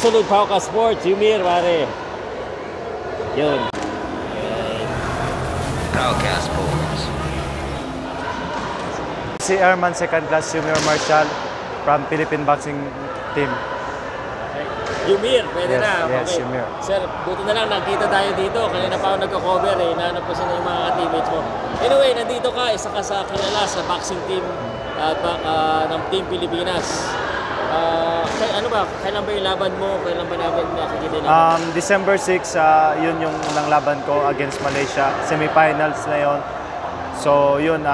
Salud, POWCAST SPORTS, Eumir, pare. Yun. POWCAST SPORTS. Si Airman Second Class Eumir Marcial from Philippine Boxing Team. Eumir, pwede Yes, na. yes, Okay. Eumir. Sir, buti na lang nakita tayo dito. Kanina pa ako nagko-cover eh. Nahanap ko sila yung mga teammates mo. Anyway, nandito ka. Isa ka sa kilala sa boxing team ng Team Pilipinas. Ano ba? Kailan ba yung laban mo? Kailan ba namin nakikita namin? December 6, yun yung unang laban ko against Malaysia. Semifinals na yun. So yun,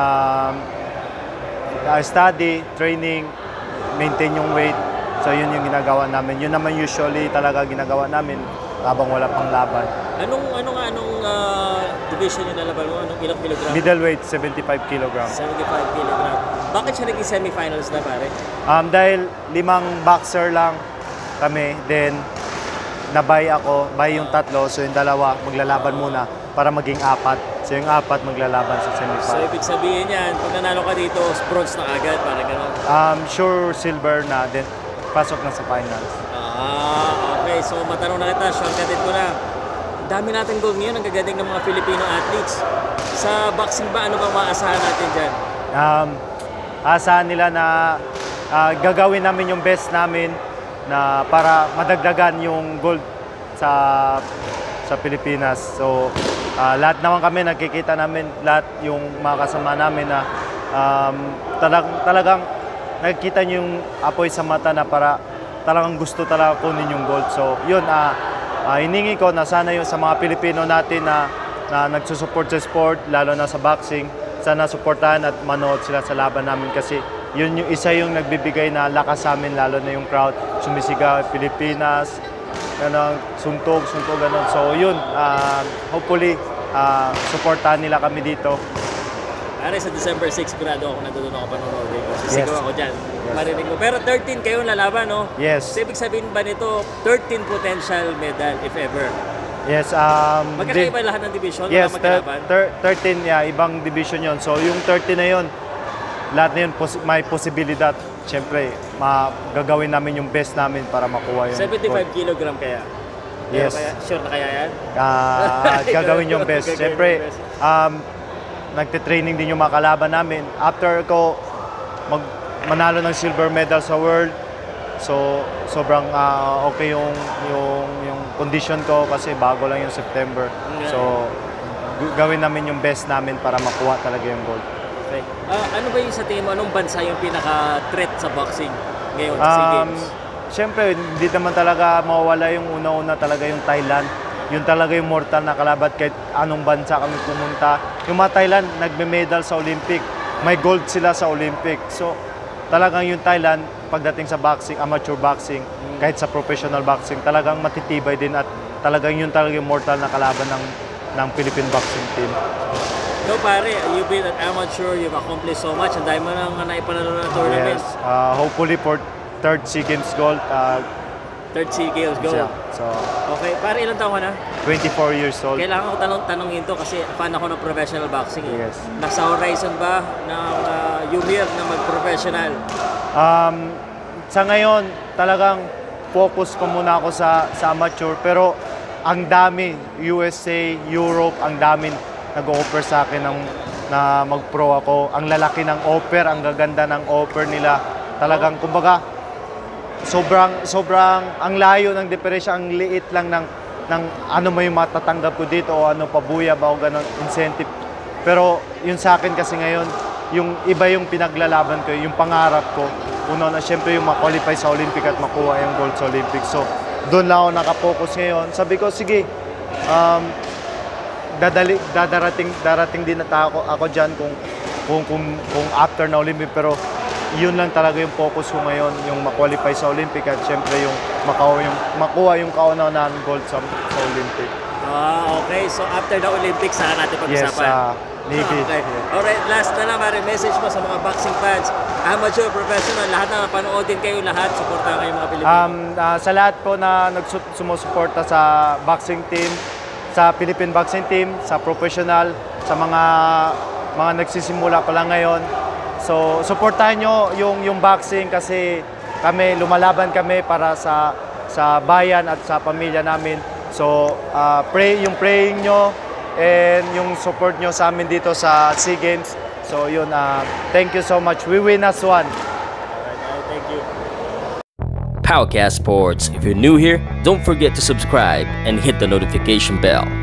study, training, maintain yung weight. So yun yung ginagawa namin. Yun naman usually talaga ginagawa namin habang wala pang laban. Anong division yung nalaban mo? Anong ilang kilogram? Middleweight, 75 kg. 75 kilogram. Bakit siya naging semifinals na, pare? Dahil 5 boxer lang kami, then nabay ako, bay yung 3, so yung 2 maglalaban muna para maging 4. So yung 4 maglalaban sa So, semifinal. ibig sabihin yan, pag nanalo ka dito, bronze na agad, parang gano'n. Sure silver na, then pasok na sa finals. Okay. So, matanong na kita, shortcutted ko na. Dami natin goal ngayon, ang gagaling ng mga Filipino athletes. Sa boxing ba, ano bang maasahan natin dyan? Asahan nila na gagawin namin yung best namin na para madagdagan yung gold sa Pilipinas. So, lahat naman kami, nakikita namin lahat yung mga kasama namin na talagang nakikita nyo yung apoy sa mata na para talagang gusto talaga kunin yung gold. So, yun, hiningi ko na sana yung sa mga Pilipino natin na nagsusupport sa sport, lalo na sa boxing, sana supportahan at manood sila sa laban namin kasi yun yung isa yung nagbibigay na lakas sa amin, lalo na yung crowd, sumisigaw, Pilipinas, ganun, suntok, ganun. So yun, hopefully, supportahan nila kami dito. Pare, sa December 6, sigurado ako nandun ako panonood. Sisigaw Yes. ako dyan. Yes. Marinig mo. Pero 13 kayo lalaban, no? Yes. So, ibig sabihin ba nito, 13 potential medal, if ever? Yes. Magkakaiba lahat ng division? Yes, na magkalaban? 13, ibang division yon. So yung 30 na yon, lahat na yun may posibilidad. Siyempre, gagawin namin yung best namin para makuha yung 75 kilogram kaya? Yes. Kaya, sure na kaya yan? Gagawin yung best. Gagawin Siyempre, yung best. nagte-training din yung mga kalaban namin. After ko manalo ng silver medal sa world, so sobrang okay yung condition ko kasi bago lang yung September. So gawin namin yung best namin para makuha talaga yung gold. Okay. Ano ba yung sa tingin mo, anong bansa yung pinaka-threat sa boxing ngayon sa SEA Games? Siyempre, hindi naman talaga mawawala yung una-una talaga yung Thailand. Yun talaga yung mortal na kalaban kahit anong bansa kami pumunta. Yung mga Thailand, nagme-medal sa Olympic. May gold sila sa Olympic. So, talagang yung Thailand, pagdating sa boxing, amateur boxing, kahit sa professional boxing, talagang matitibay din at talagang yun talaga yung mortal na kalaban ng Philippine boxing team. So pare, you've been an amateur, you've accomplished so much, ang dami mo nang naipanalo na tournament. Yes, hopefully for 3rd SEA Games gold. 3rd SEA Games gold. So, Okay, pare ilang taon ka na? 24 years old. Kailangan ko tanongin to kasi fan ako ng professional boxing eh. Yes. Nasa horizon ba ng Eumir na mag-professional? Sa ngayon, talagang focus ko muna ako sa amateur. Pero ang dami, USA, Europe, ang dami nag-offer sa akin na mag-pro ako. Ang lalaki ng offer, ang gaganda ng offer nila. Talagang, kumbaga, sobrang ang layo ng diferensya, ang liit lang ng ano mo yung matatanggap ko dito o ano pabuya ba o ganun, incentive. Pero yun sa akin kasi ngayon, yung iba yung pinaglalaban ko, yung pangarap ko. Una na siyempre yung ma-qualify sa Olympic at makuha yung gold sa Olympic. So doon lang ako nakapokus ngayon. Sabi ko, sige, darating din ako dyan kung after na Olympic. Pero yun lang talaga yung focus ko ngayon, yung ma-qualify sa Olympic at syempre yung makuha yung kauna-unahang gold sa Olympic. Okay. So after the Olympics, saan natin pag-usapan? Yes, Navy. Okay. Alright, last na lang, pare, message mo sa mga boxing fans, amateur, professional, lahat na panoodin kayo, lahat, supportahan kayo mga Pilipino. Sa lahat po na sumusuporta sa boxing team, sa Philippine boxing team, sa professional, sa mga nagsisimula pa lang ngayon, so supportahan nyo yung boxing kasi lumalaban kami para sa sa bayan at sa pamilya namin. So, yung praying nyo and yung support nyo sa amin dito sa SEA Games. So, yun, thank you so much. We win as one. Alright, thank you. POWCAST Sports. If you're new here, don't forget to subscribe and hit the notification bell.